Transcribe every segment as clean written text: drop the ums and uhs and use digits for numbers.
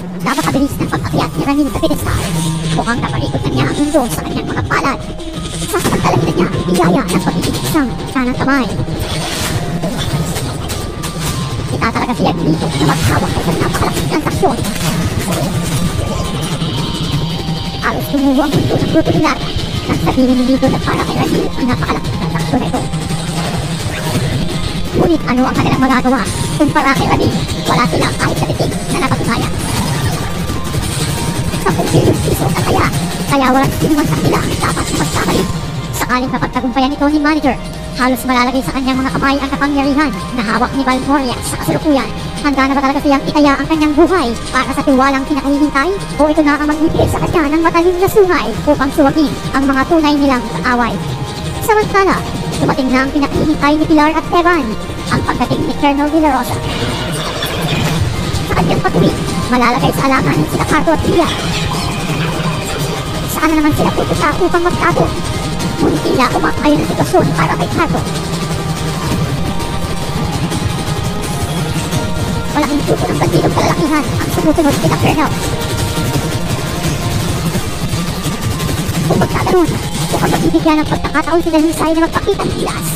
Napakabilis ng pag-akyat ni Ramil sa pedestal. Mukhang napaikot na niya ang mundo sa kanyang mga palad. Sasamantala niya biyaya ng pag-ibig isang kanang kamay. Itatalaga siya dito na maghawak sa isang napakalaking transaksyon. Halos tumuho ang mundo ng grupo nila nang sabihin ni Lito na para kay Ramil ang napakalaking transaksyon na ito. Ngunit ano ang kanilang magagawa kung para kay Ramil wala silang kahit sa titig na napatunayan. 10 bilyong piso na kaya walang sinuman sa kanila dapat magkamali. Sakaling kapagtagumpayan ito ni manager, halos malalagay sa kanyang mga kamay ang kapangyarihan na hawak ni Valmoria sa kasalukuyan. Handa na ba talaga siyang itaya ang kanyang buhay para sa tiwalang kinakahihintay? O ito na ang magbibigay sa kanya ng matalim na sungay upang suwagin ang mga tunay nilang kaaway? Samantala, dumating na ang pinakahihintay ni Pilar at Evan, ang pagdating ni Colonel De La Rosa. Sa kanyang patuloy, malalagay sa alangan sila Cardo at Pia. Saan na naman sila pupunta upang magtago? Ngunit tila umakayon ang sitwasyon para kay Cardo. Malaking grupo ng bandidong kalalakihan ang sumusunod kina Colonel. Kung magkagaroon, mukhang magbibigyan ng pagkakataon sila Husay na magpakitang gilas.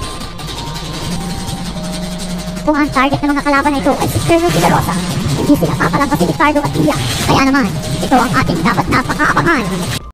Kung ang target ng mga kalaban na ito ay si Colonel De La Rosa, hindi sila papalampasin ni Cardo at Pia. Kaya naman, ito ang ating dapat napakaabangan.